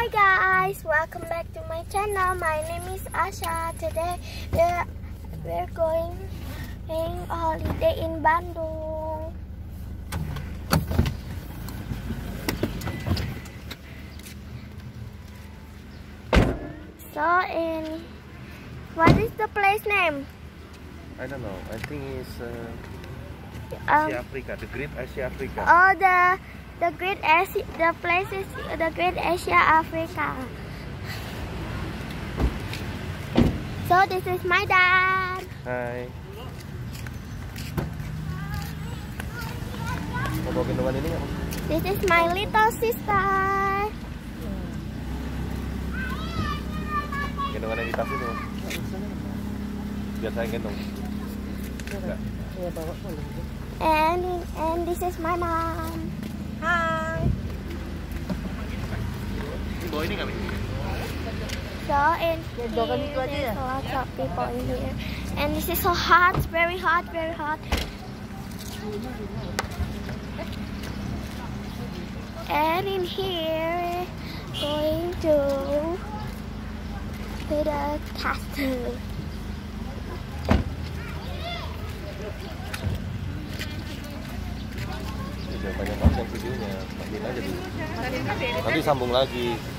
guys, welcome back to my channel. My name is Asha. Today we're going on holiday in Bandung. So what is the place name? I don't know. I think it's Asia Africa, the Great Asia Africa. Oh, the Great Asia. The place is the Great Asia Africa. So this is my dad. Hai. Mau bawa gendongan ini nggak? This is my little sister. Gendongan yang di tas itu. Biar saya gendong. Enggak. And this is my mom. Hi. Bawa ini nggak, Mi? So in here, there's lots of people in here, and this is so hot, very hot, very hot. And in here, going to the castle. Udah banyak banget videonya, matiin aja dulu. Nanti sambung lagi.